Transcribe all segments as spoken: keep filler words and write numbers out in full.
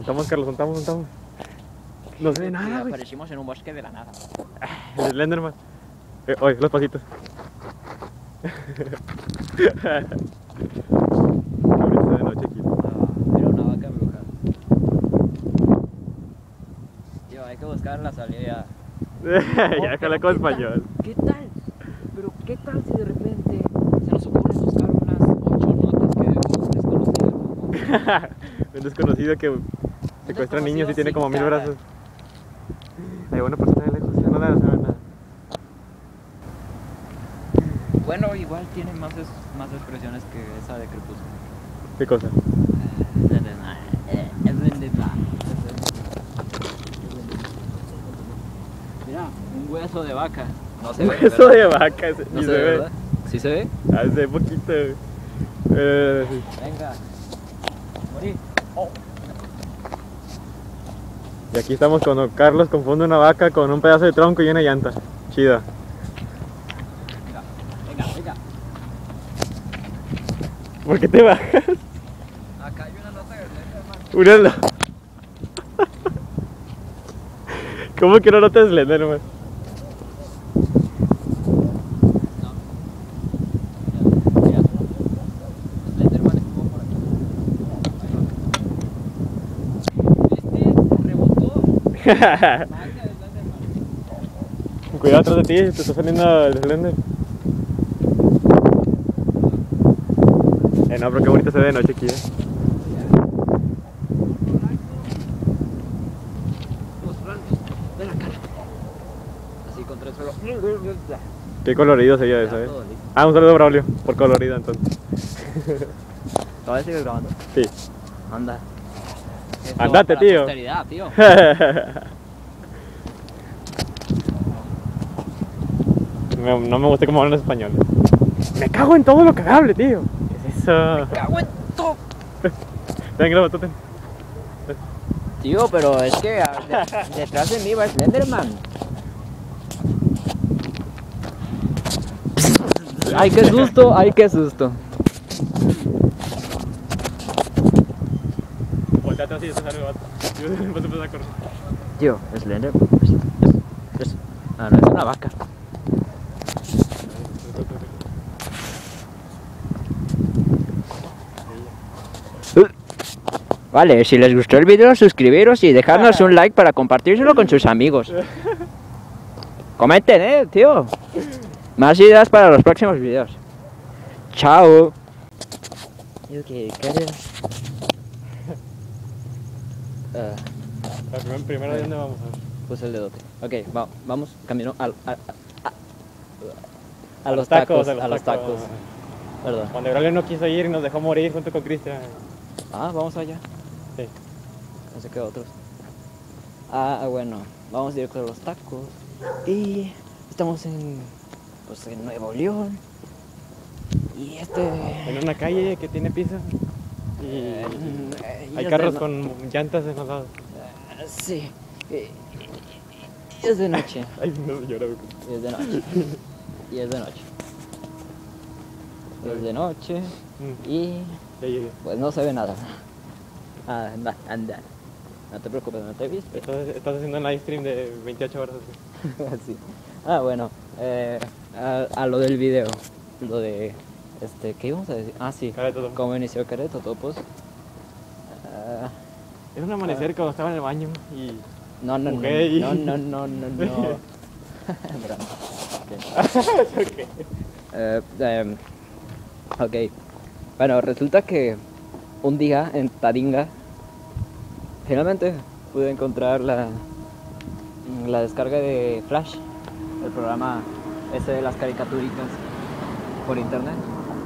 Montamos, Carlos, montamos, montamos. No se ve nada, güey. Aparecimos en un bosque de la nada. El Slenderman. Eh, oye, los pasitos. Ahorita de noche aquí. Era una vaca bruja. Tío, hay que buscar la salida. Ya, déjala con español. ¿Qué tal? Pero ¿qué tal si de repente se nos ocurre buscar unas ocho notas que dejó un desconocido? Un desconocido que secuestra niños y tiene como mil brazos. Hay una persona de lejos, ya no nada, no ve nada. Bueno, igual tiene más, es, más expresiones que esa de Crepúsculo. ¿Qué cosa? Mira, un hueso de vaca. No se Un ve, hueso ¿verdad? de vaca, ese- No ni se se ve, ve. ¿verdad? ¿Sí se ve? Hace poquito. güey. Eh, sí. Venga. Morí. Oh. Y aquí estamos cuando Carlos confunde una vaca con un pedazo de tronco y una llanta. Chida. Venga, venga, venga. ¿Por qué te bajas? Acá hay una nota de Slenderman. Una no. ¿Cómo que no notas Slenderman? Mira, Slenderman estuvo por aquí. ¿Viste? Rebotó. Magia de Slenderman. Cuidado atrás de ti, te está saliendo el Slender. Eh, no, pero qué bonito se ve de noche aquí, eh. Los rayos de la cara. Así contra el suelo. Qué colorido sería Ya, eso, eh. todo listo. Ah, un saludo a Braulio, por colorido entonces. ¿Todavía sigues grabando? Sí. Anda. Esto Andate, va para tío. la posteridad, tío. Me- no me gusta cómo hablan los españoles. Me cago en todo lo cagable, tío. ¿Qué es eso? ¡Cago en todo! Ven, graba, tú ten. Tío, pero es que a- de- detrás de mí va Slenderman. Ay, qué susto, ay, qué susto. Volteate así, eso sale el vato. Yo después empezar a correr. Tío, Slenderman. Es, es, es- ah, no, es una vaca. Vale, si les gustó el vídeo, suscribiros y dejarnos un like para compartírselo con sus amigos. Comenten, eh, tío. Más ideas para los próximos vídeos. Chao. Ah, La primer- Primero, ¿de dónde vamos? A ver. puse el dedote. Ok, va- vamos camino al- a, a, a, a A los tacos, a los los tacos. Perdón. Cuando Braulio no quiso ir y nos dejó morir junto con Cristian. Ah, vamos allá. Sí. No sé qué otros. Ah, bueno, vamos directo a los tacos. Y estamos en, pues, en Nuevo León. Y este... En una calle que tiene piso. Y eh, y hay es carros de no- con llantas en los lados. eh, sí. Y, y- y es de noche. Ay, no llora. Y es de noche. Y es de noche. Y es de noche. Mm, Y ya llegué. pues no se ve nada. Anda, anda. No te preocupes, no te viste. Estás, estás haciendo un live stream de veintiocho horas. así. Sí. Ah, bueno, eh, a, a lo del video, lo de, este, ¿qué íbamos a decir? Ah, sí, Cara de todo. cómo inició Cara de Totopos. Ah, Era un amanecer cuando estaba en el baño y... no, no, no, Mujer y- no, no, no, no, no. Bravo. Ok. Ok. Eh, em, ok, bueno, resulta que un día en Taringa, finalmente pude encontrar la, la descarga de Flash, el programa ese de las caricaturitas por internet,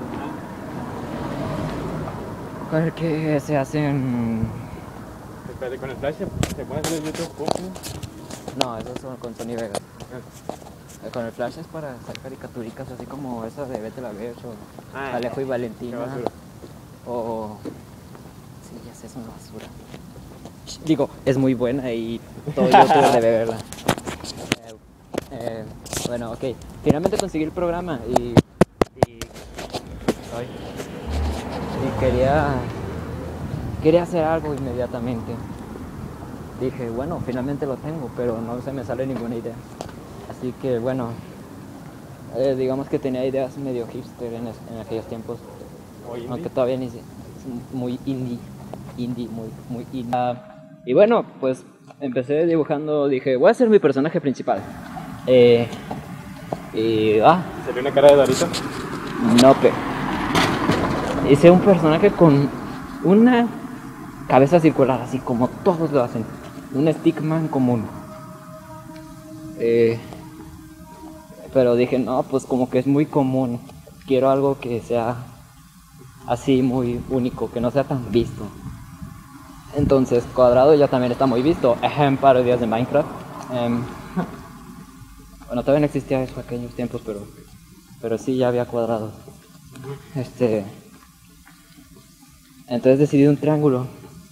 con el que se hacen... Espérate, con el flash se, se puede hacer el YouTube. ¿Cómo? No, esos son con Sony Vegas. Eh, Con el Flash es para hacer caricaturitas así como esas de Betty la Vez o Ah, Alejo y Qué Valentina. basura. O... Sí, ya sé, es una basura. Digo, es muy buena y todo youtuber debe verla. Eh, eh, bueno, ok. Finalmente conseguí el programa y... Y, ay, y quería... Quería hacer algo inmediatamente. dije, bueno, finalmente lo tengo, pero no se me sale ninguna idea. Así que bueno, eh, digamos que tenía ideas medio hipster en, es- en aquellos tiempos, Oye, aunque todavía ni si- es muy indie, indie, muy, muy indie. Ah, y bueno, pues empecé dibujando, dije, voy a ser mi personaje principal. Eh, y ah, ¿salió una cara de Dorito? no, pe. Hice un personaje con una cabeza circular, así como todos lo hacen. Un stickman común. Eh, pero dije, no, pues como que es muy común. Quiero algo que sea así muy único, que no sea tan visto. Entonces, Cuadrado ya también está muy visto. Ejem, parodias de Minecraft. Em, bueno, todavía no existía eso en aquellos tiempos, pero, pero sí ya había Cuadrado. Este... Entonces decidí un triángulo.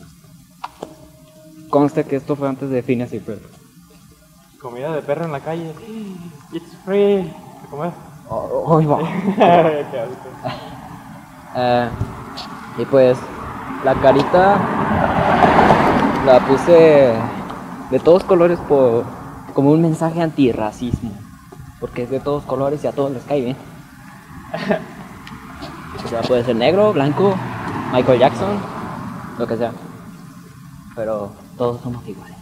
Consta que esto fue antes de Phineas y Ferb. Comida de perro en la calle. It's free. ¿Cómo es? Oh, oh, va. Qué asco. Eh, y pues la carita la puse de todos colores por, como un mensaje antirracismo. Porque es de todos colores y a todos les cae bien. O sea, puede ser negro, blanco, Michael Jackson, lo que sea. Pero todos somos iguales.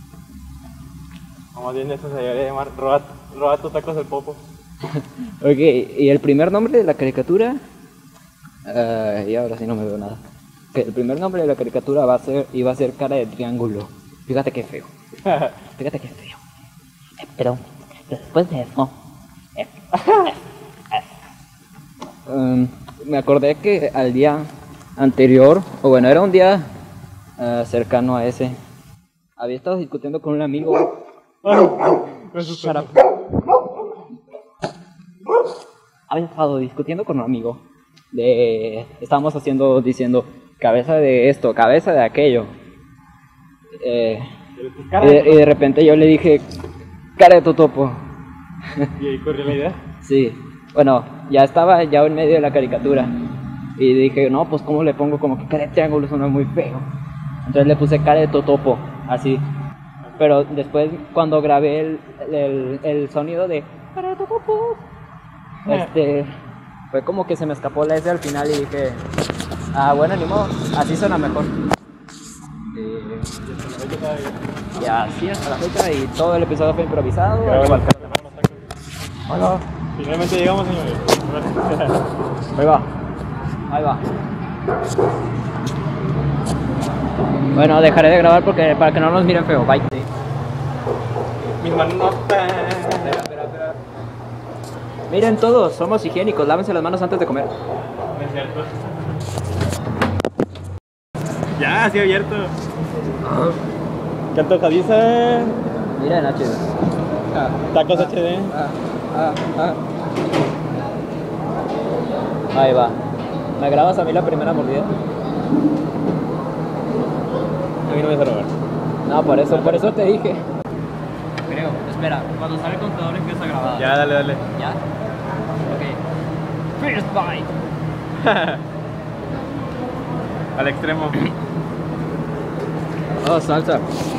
Como bien eso se debería llamar roba, roba tus tacos del popo. Ok, y el primer nombre de la caricatura... eh, y ahora sí no me veo nada. Que el primer nombre de la caricatura va a ser, iba a ser cara de triángulo. Fíjate qué feo. Fíjate qué feo. Eh, pero después de eso... eh, um, me acordé que al día anterior, o bueno, era un día uh, cercano a ese, había estado discutiendo con un amigo. Shut up. Había estado discutiendo con un amigo de, estábamos haciendo, diciendo cabeza de esto, cabeza de aquello, eh, y, de, y de repente yo le dije cara de Totopo. ¿Y ahí corrió la idea? Sí, bueno, ya estaba ya en medio de la caricatura y dije, no, pues cómo le pongo, como que cara de triángulo suena muy feo. Entonces le puse cara de Totopo, así. Pero después cuando grabé el, el, el sonido de cara de Totopo, este, fue como que se me escapó la S al final y dije, ah, bueno, ni modo, así suena mejor. Y, y así hasta la fecha, y todo el episodio fue improvisado. Graba igual las que- tacos. Hola. Finalmente llegamos, señores. Ahí va, ahí va. Bueno, dejaré de grabar porque para que no nos miren feo. Bye. Sí. Mis manotas. Espera, espera, espera. Miren todos, somos higiénicos. Lávense las manos antes de comer. No es cierto. Ya, sí abierto. ¿Qué antojadiza? Miren H D. Ah, Tacos H D. ah, ah, ah. Ahí va. ¿Me grabas a mí la primera mordida? A mí no me dejaron ver. No, por eso, por eso te dije. Creo, espera, cuando sale el contador empieza a grabar. Ya, dale, dale. ¿Ya? Ok. First bite. Al extremo. Oh, salsa.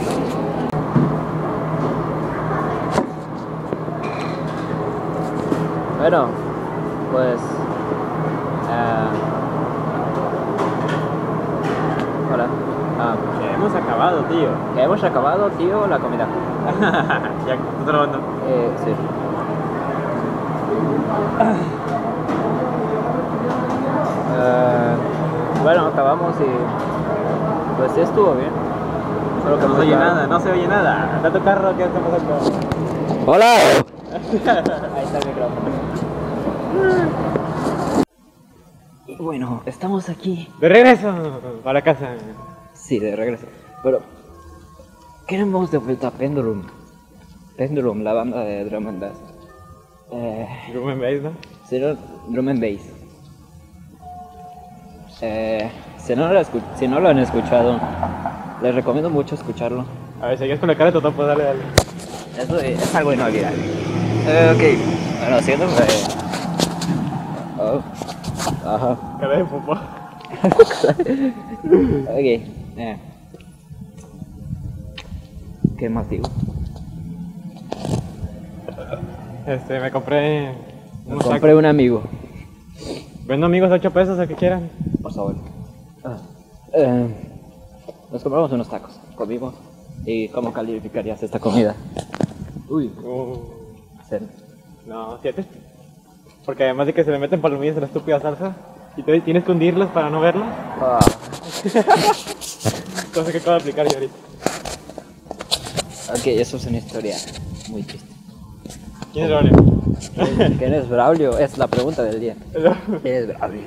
Bueno, pues... eh, hola. Ah, Ya hemos acabado, tío. hemos acabado, tío, la comida. Ya, tú trabajando. Eh, sí. Eh, bueno, acabamos y... pues sí estuvo bien. Solo que No se pues oye ya- nada, no se oye nada. Anda tu carro, ¿qué está pasando? ¡Hola! Ahí está el micrófono. Y bueno, estamos aquí. De regreso a la casa. Sí, de regreso. Pero queremos de vuelta a Pendulum. Pendulum, la banda de drum and bass. Eh, ¿Cómo me veis, no? sí, no, drum and bass. Eh, si, no lo escu- si no lo han escuchado, les recomiendo mucho escucharlo. A ver, seguías con la cara de Totopo, dale, dale. Eso es, es algo inolvidable. Eh, ok, bueno, siento que... Oh. Ajá. Cara de popo. Ok. Eh. ¿Qué más digo? Este, me compré Me unos compré tacos. un amigo. Vendo amigos a ocho pesos, el que quieran. Por favor. Ah, eh, nos compramos unos tacos. Comimos. ¿Y cómo calificarías esta comida? Uy, Uh, cero. no, siete. Porque además de que se le meten palomillas a la estúpida salsa, y te- tienes que hundirlos para no verlos. Ah, Cosa que acabo de aplicar yo ahorita. ok, eso es una historia muy triste. ¿Quién es Braulio? ¿Quién es Braulio? Es la pregunta del día. ¿Quién es Braulio?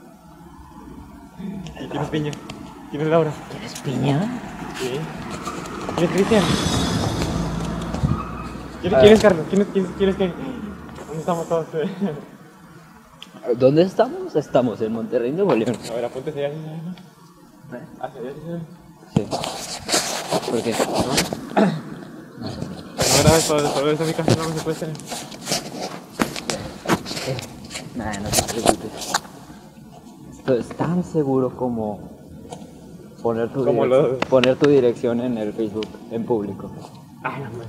¿Y quién es Piña? ¿Quién es Laura? ¿Quién es Piña? Sí. ¿Quién es Cristian? ¿Quién, Ah. ¿Quién es Carlos? ¿Quién es, quién es, quién es qué? ¿Dónde estamos todos? ¿Dónde estamos? Estamos en Monterrey, Nuevo León. A ver, apúntese ya. ¿Eh? Hacia allá, sí se ve. Sí. ¿Por qué? La primera vez por, por ver esa mi casa no me secuestren. Nah, no te preocupes. Esto es tan seguro como poner tu, Como dirección, los- poner tu dirección en el Facebook, en público. Ay, no,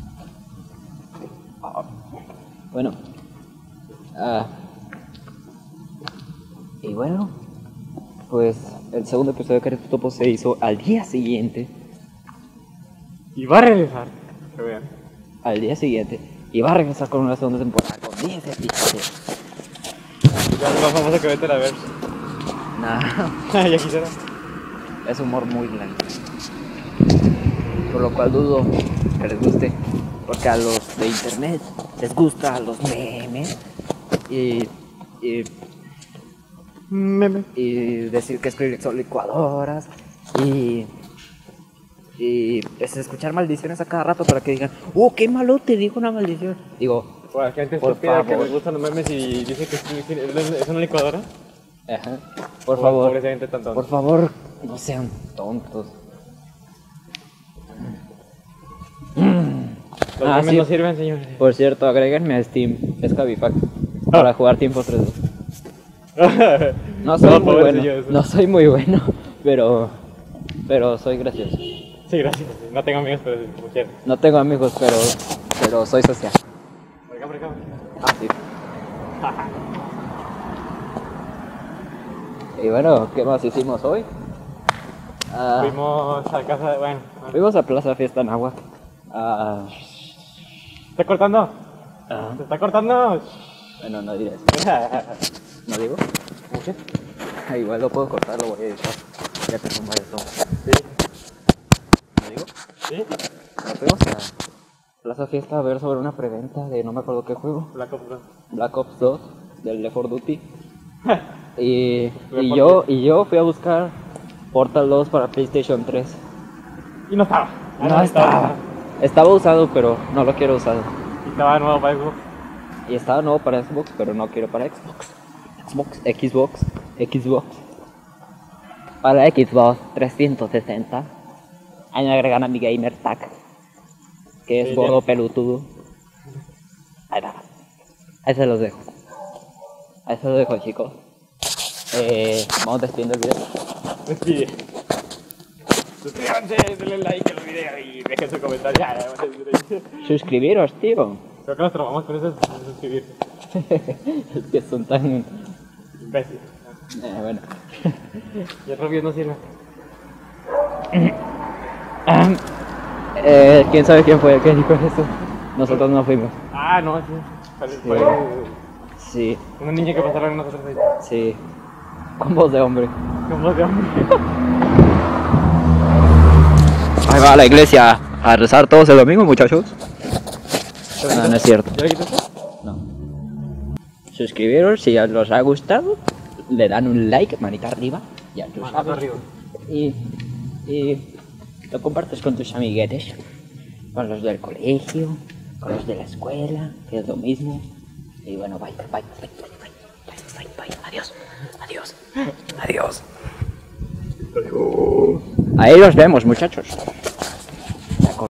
Bueno. Ah, y bueno, pues el segundo episodio de Caritas Topo se hizo al día siguiente. y va a regresar. Que vean. Al día siguiente. Y va a regresar con una segunda temporada con diez episodios. Ya es más famoso que vete a ver. Nah, Ya quisiera. es humor muy blanco. Por lo cual dudo que les guste. Porque a los de internet les gusta los memes. Y, y, Meme. y decir que escribir son licuadoras. Y, y es escuchar maldiciones a cada rato para que digan, oh, qué malo te dijo una maldición. Digo, Por la gente Por estúpida que favor. les gustan los memes y dice que es es una licuadora. ajá, por Pobre- favor. Pobre esa gente tan tonta. Por favor, no sean tontos. Los Ah, memes sí. no sirven, señores. Por cierto, agréguenme a Steam, es Cabify, para jugar Team Fortress dos. No soy No, muy pobre bueno, señor. no soy muy bueno, pero, pero soy gracioso. Sí, gracias. No tengo amigos, pero como quieran. No tengo amigos, pero, pero soy social. Por acá, por acá. Ah, sí. Y bueno, ¿qué más hicimos hoy? Ah, Fuimos a casa de. Bueno. fuimos a Plaza Fiesta en Agua. Ah, ¿Se está cortando? ah, ¿Se está cortando? bueno, no diré eso. ¿No digo? ¿Cómo qué? Ah, igual lo puedo cortar, lo voy a editar. Ya te pongo eso. Sí. ¿No digo? ¿Sí? Nos fuimos a Plaza Fiesta a ver sobre una preventa de no me acuerdo qué juego. Black Ops dos. Black Ops dos del Left four Duty. y, Left y four yo Dead. y yo fui a buscar Portal dos para PlayStation tres. Y no estaba. Ah, No estaba. Estaba usado, pero no lo quiero usado. Y estaba de nuevo para Xbox. Y estaba nuevo para Xbox, pero no quiero para Xbox. Xbox, Xbox, Xbox. Para Xbox trescientos sesenta. Ahí me agregan a mi gamer tag, que es Sí, gordo ya. pelutudo. Ahí va. Ahí se los dejo. Ahí se los dejo, chicos. Eh, vamos despidiendo el video. Despide. Suscríbanse, denle like al video y dejen su comentario. Ya, ya, ya, ya. Suscribiros, tío. Creo que nos trabamos con eso de suscribirse. Es que son tan... Imbécil. Eh, bueno. Y otros videos no sirven. Eh, ¿quién sabe quién fue el que dijo eso? Nosotros no fuimos. Ah, no, sí. Fue, fue Sí, una niña que pasaron en nosotros ahí. sí. Con voz de hombre. Con voz de hombre. Ahí va a la iglesia a rezar todos el domingo, muchachos. No, no es cierto. ¿Ya le quitaste? No. Suscribiros si os ha gustado. Le dan un like, manita arriba. Ya tú Manita sabes. arriba. Y, y lo compartes con tus amiguetes. Con los del colegio, con los de la escuela, que es lo mismo. Y bueno, bye, bye, bye, bye, bye, bye, bye, bye. Adiós, adiós, adiós. Ahí nos vemos, muchachos.